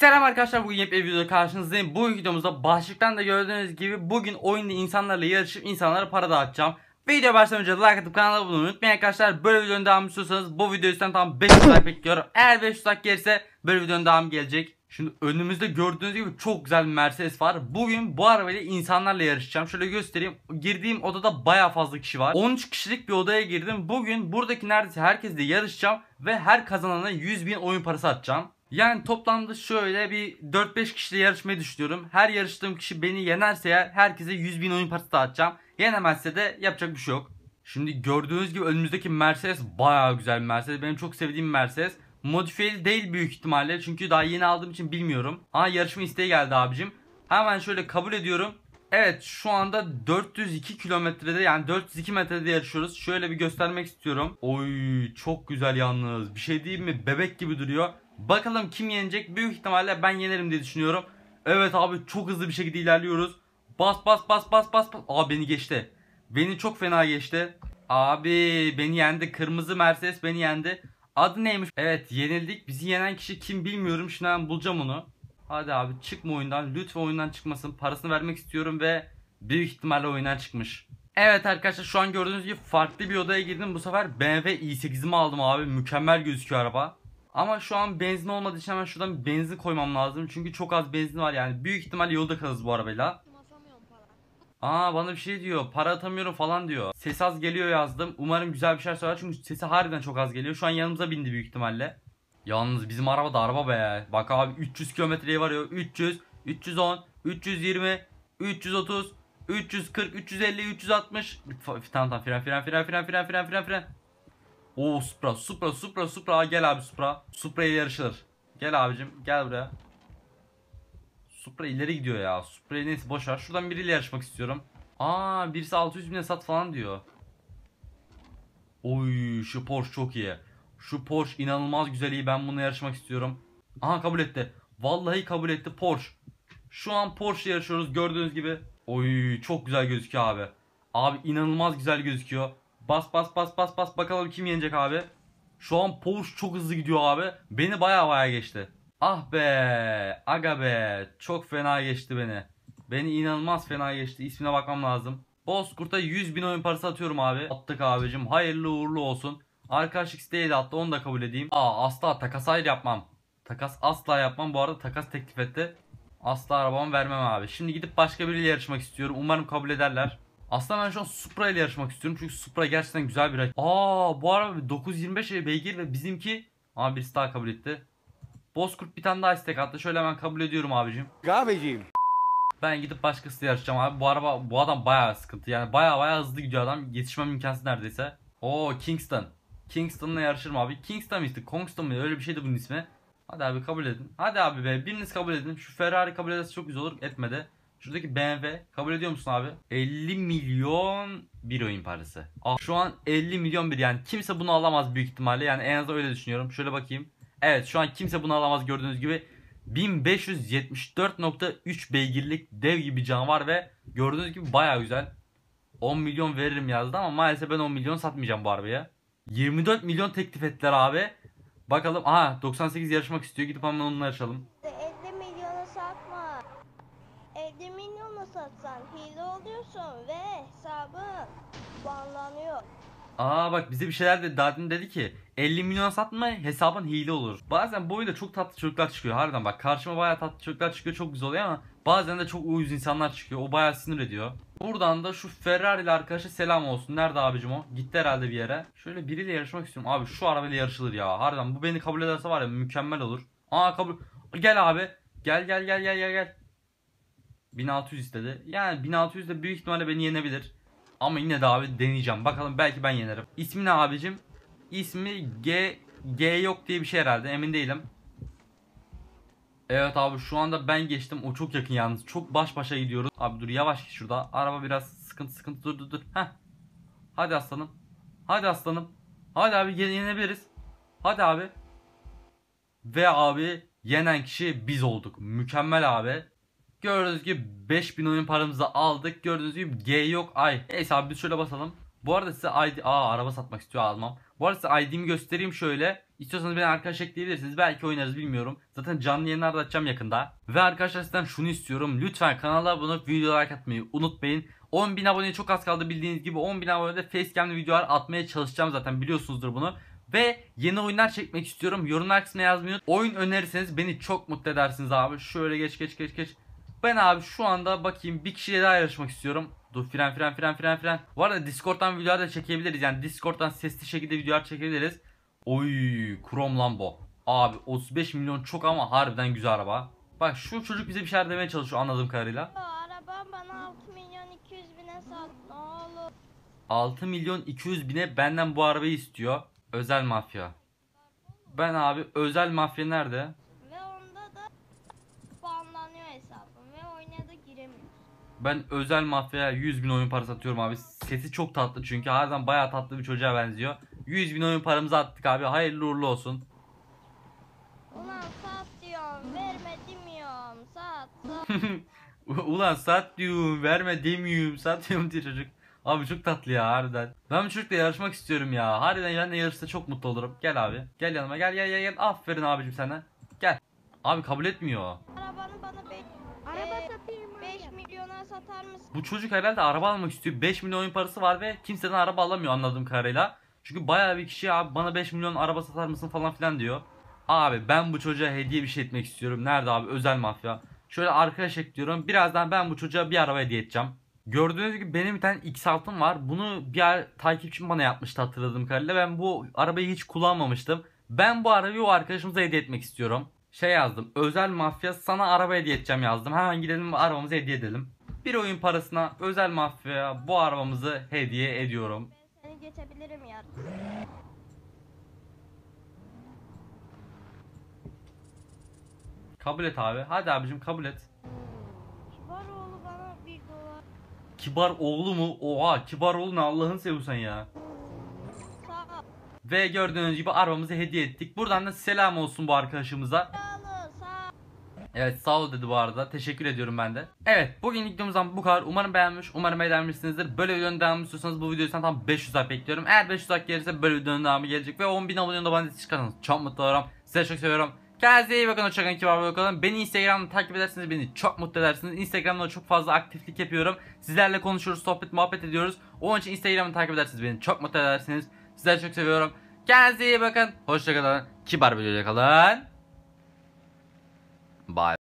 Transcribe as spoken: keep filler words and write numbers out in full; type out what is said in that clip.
Selam arkadaşlar, bugün yepyeni bir videoda karşınızdayım. Bu videomuzda başlıktan da gördüğünüz gibi bugün oyunda insanlarla yarışıp insanlara para dağıtacağım. Video başlamadan önce like atıp kanala abone olmayı unutmayın arkadaşlar. Böyle videonun devamı istiyorsanız bu video üstten tam beş yüz like bekliyorum. Eğer beş yüz like gelirse böyle videonun devamı gelecek. Şimdi önümüzde gördüğünüz gibi çok güzel bir Mercedes var. Bugün bu arabayla insanlarla yarışacağım. Şöyle göstereyim. Girdiğim odada baya fazla kişi var. on üç kişilik bir odaya girdim. Bugün buradaki neredeyse herkesle yarışacağım. Ve her kazanana yüz bin oyun parası atacağım. Yani toplamda şöyle bir dört beş kişiyle yarışmayı düşünüyorum. Her yarıştığım kişi beni yenerse eğer herkese yüz bin oyun parası dağıtacağım. Yenemezse de yapacak bir şey yok. Şimdi gördüğünüz gibi önümüzdeki Mercedes bayağı güzel bir Mercedes. Benim çok sevdiğim bir Mercedes. Modifiyeli değil büyük ihtimalle. Çünkü daha yeni aldığım için bilmiyorum. Ama yarışma isteği geldi abicim. Hemen şöyle kabul ediyorum. Evet, şu anda dört yüz iki kilometrede, yani dört yüz iki metrede yarışıyoruz. Şöyle bir göstermek istiyorum. Oy, çok güzel yalnız. Bir şey diyeyim mi? Bebek gibi duruyor. Bakalım kim yenecek? Büyük ihtimalle ben yenerim diye düşünüyorum. Evet abi, çok hızlı bir şekilde ilerliyoruz. Bas bas bas bas bas bas. Aa, beni geçti. Beni çok fena geçti. Abi beni yendi. Kırmızı Mercedes beni yendi. Adı neymiş? Evet, yenildik. Bizi yenen kişi kim bilmiyorum. Şimdi ben bulacağım onu. Hadi abi, çıkma oyundan. Lütfen oyundan çıkmasın. Parasını vermek istiyorum ve büyük ihtimalle oyundan çıkmış. Evet arkadaşlar, şu an gördüğünüz gibi farklı bir odaya girdim. Bu sefer B M W i sekizimi aldım abi. Mükemmel gözüküyor araba. Ama şu an benzin olmadığı için hemen şuradan bir benzin koymam lazım. Çünkü çok az benzin var yani. Büyük ihtimal yolda kalırız bu arabayla. Aa, bana bir şey diyor. Para atamıyorum falan diyor. Ses az geliyor yazdım. Umarım güzel bir şeyler söyler. Çünkü sesi harbiden çok az geliyor. Şu an yanımıza bindi büyük ihtimalle. Yalnız bizim araba da araba be. Bak abi, üç yüz kilometreye varıyor. üç yüz, üç yüz on, üç yüz yirmi, üç yüz otuz, üç yüz kırk, üç yüz elli, üç yüz altmış. Tamam tamam, fren fren fren fren fren fren fren fren. Oo, Supra Supra Supra Supra, gel abi Supra. Supra ile yarışılır. Gel abicim, gel buraya. Supra ileri gidiyor ya. Supra'yı neyse boşver. Şuradan biriyle yarışmak istiyorum. Aa, birisi altı yüz bine sat falan diyor. Oy, şu Porsche çok iyi. Şu Porsche inanılmaz güzel, iyi. Ben bununla yarışmak istiyorum. Aha, kabul etti. Vallahi kabul etti Porsche. Şu an Porsche yarışıyoruz gördüğünüz gibi. Oy, çok güzel gözüküyor abi. Abi inanılmaz güzel gözüküyor. Bas bas bas bas bas, bakalım kim yenecek abi. Şu an Porsche çok hızlı gidiyor abi. Beni baya baya geçti. Ah be, aga be, çok fena geçti beni. Beni inanılmaz fena geçti. İsmine bakmam lazım. Bozkurt'a yüz bin oyun parası atıyorum abi. Attık abicim, hayırlı uğurlu olsun. Arkadaşlık isteği de attı, onu da kabul edeyim. Aa, asla takas hayır yapmam. Takas asla yapmam. Bu arada takas teklif etti. Asla arabamı vermem abi. Şimdi gidip başka biriyle yarışmak istiyorum. Umarım kabul ederler. Aslında ben şu an Supra ile yarışmak istiyorum. Çünkü Supra gerçekten güzel bir rakip. Aa, bu araba dokuz yüz yirmi beş beygir ve bizimki... Aa, birisi daha kabul etti. Bozkurt bir tane daha istek attı. Şöyle hemen kabul ediyorum abicim. Kahveciyim. Ben gidip başkasıyla yarışacağım abi. Bu araba, bu adam bayağı sıkıntı. Yani bayağı bayağı hızlı gidiyor adam. Yetişmem imkansız neredeyse. Oo, Kingston. Kingston'la yarışırım abi. Kingston mı işte? Kingston mı? Öyle bir şeydi bunun ismi. Hadi abi kabul edin. Hadi abi be. Biriniz kabul edin. Şu Ferrari kabul ederse çok güzel olur. Etmedi. Şuradaki B M W kabul ediyor musun abi? elli milyon bir oyun parası. Ah, şu an elli milyon bir, yani kimse bunu alamaz büyük ihtimalle. Yani en azından öyle düşünüyorum. Şöyle bakayım. Evet, şu an kimse bunu alamaz gördüğünüz gibi. bin beş yüz yetmiş dört nokta üç beygirlik dev gibi canavar ve gördüğünüz gibi baya güzel. on milyon veririm yazdı ama maalesef ben on milyon satmayacağım bu arabaya. yirmi dört milyon teklif ettiler abi. Bakalım, aha doksan sekiz yarışmak istiyor, gidip hemen onunla yarışalım. elli milyona satma. elli milyona satsan hile oluyorsun ve hesabın banlanıyor. Aa bak, bize bir şeyler de daha dedi ki elli milyon satma, hesabın hile olur. Bazen bu oyunda çok tatlı çocuklar çıkıyor harbiden, bak karşıma bayağı tatlı çocuklar çıkıyor, çok güzel oluyor ama bazen de çok uyuz insanlar çıkıyor, o bayağı sinir ediyor. Buradan da şu Ferrari ile arkadaşa selam olsun. Nerede abicim o? Gitti herhalde bir yere. Şöyle biriyle yarışmak istiyorum. Abi şu arabayla yarışılır ya. Harbiden bu beni kabul ederse var ya, mükemmel olur. Aa, kabul. Gel abi. Gel gel gel gel gel gel. bin altı yüz istedi. Yani bin altı yüz de büyük ihtimalle beni yenebilir. Ama yine de abi deneyeceğim. Bakalım, belki ben yenerim. İsmi ne abicim? İsmi G G yok diye bir şey herhalde. Emin değilim. Evet abi, şu anda ben geçtim. O çok yakın yalnız. Çok baş başa gidiyoruz. Abi dur, yavaş git şurada. Araba biraz sıkıntı sıkıntı, dur dur dur. Heh. Hadi aslanım. Hadi aslanım. Hadi abi, yenebiliriz. Hadi abi. Ve abi yenen kişi biz olduk. Mükemmel abi. Gördüğünüz gibi beş bin oyun paramızı aldık. Gördüğünüz gibi G yok ay. Neyse abi, biz şöyle basalım. Bu arada size I D... Aa, araba satmak istiyor, almam. Bu arada size I D'mi göstereyim şöyle. İstiyorsanız beni arkadaş ekleyebilirsiniz. Belki oynarız, bilmiyorum. Zaten canlı yayınlar da açacağım yakında. Ve arkadaşlar sizden şunu istiyorum. Lütfen kanala abone olup videoya like atmayı unutmayın. on bin aboneye çok az kaldı bildiğiniz gibi. on bin abonede facecam'li videolar atmaya çalışacağım, zaten biliyorsunuzdur bunu. Ve yeni oyunlar çekmek istiyorum. Yorumlar kısmına yazmayı unutmayın. Oyun önerirseniz beni çok mutlu edersiniz abi. Şöyle geç geç geç geç. Ben abi şu anda bakayım bir kişiyle daha yarışmak istiyorum. Dur, fren fren fren fren fren. Bu arada Discord'dan videolar da çekebiliriz. Yani Discord'dan sesli şekilde videolar çekebiliriz. Oy, Chrome Lambo. Abi otuz beş milyon çok ama harbiden güzel araba. Bak şu çocuk bize bir şeyler demeye çalışıyor anladığım kadarıyla. Arabam bana altı milyon iki yüz bine sat ne olur. altı milyon iki yüz bine benden bu arabayı istiyor. Özel mafya. Ben abi özel mafya nerede? Ve onda da banlanıyor hesabım ve oyuna da giremiyoruz. Ben özel mafyaya yüz bin oyun parası atıyorum abi. Sesi çok tatlı çünkü harbiden bayağı tatlı bir çocuğa benziyor. yüz bin oyun paramızı attık abi. Hayırlı uğurlu olsun. Ulan sat diyorum verme demiyorum sat sat. Ulan sat diyorum, verme demiyorum, satıyorum diye çocuk. Abi çok tatlı ya harbiden. Ben bu çocukla yarışmak istiyorum ya. Harbiden benimle yarışsa çok mutlu olurum. Gel abi. Gel yanıma, gel gel gel gel. Aferin abicim sana. Gel. Abi kabul etmiyor. Arabanı bana beş Araba e, satayım mı? beş milyona satar mısın? Bu çocuk herhalde araba almak istiyor. beş milyon oyun parası var ve kimseden araba alamıyor anladığım kadarıyla. Çünkü bayağı bir kişi abi bana beş milyon araba satar mısın falan filan diyor. Abi ben bu çocuğa hediye bir şey etmek istiyorum. Nerede abi özel mafya? Şöyle arkadaş ekliyorum. Birazdan ben bu çocuğa bir araba hediye edeceğim. Gördüğünüz gibi benim bir tane X altım var. Bunu bir ay takipçim bana yapmıştı hatırladığım kadarıyla. Ben bu arabayı hiç kullanmamıştım. Ben bu arabayı o arkadaşımıza hediye etmek istiyorum. Şey yazdım. Özel mafya sana araba hediye edeceğim yazdım. Hemen gidelim arabamızı hediye edelim. Bir oyun parasına özel mafya bu arabamızı hediye ediyorum. Ben seni geçebilirim yarın. Kabul et abi. Hadi abicim kabul et. Kibar oğlu bana bir dolar. Kibar oğlu mu? Oha, kibar oğlu ne, Allah'ını seviyorsan ya. Sağ ol. Ve gördüğünüz gibi arabamızı hediye ettik. Buradan da selam olsun bu arkadaşımıza. Sağ ol, sağ ol. Evet sağ ol dedi bu arada. Teşekkür ediyorum ben de. Evet bugün videomuzdan bu kadar. Umarım beğenmiş. Umarım beğenmişsinizdir. Böyle videonun devamı istiyorsanız bu videoyu tam beş yüz like bekliyorum. Eğer beş yüz like gelirse böyle videonun devamı gelecek. Ve on bin abone de bana çıkarsanız çok mutlu olurum. Size çok seviyorum. Kendinize iyi bakın. Hoşçakalın. Kibar bakalım. Beni Instagram'da takip ederseniz beni çok mutlu edersiniz. Instagram'da çok fazla aktiflik yapıyorum. Sizlerle konuşuyoruz. Sohbet muhabbet ediyoruz. Onun için Instagram'da takip ederseniz beni çok mutlu edersiniz. Sizleri çok seviyorum. Kendinize iyi bakın. Hoşçakalın. Kibar videoya kalın. Bye.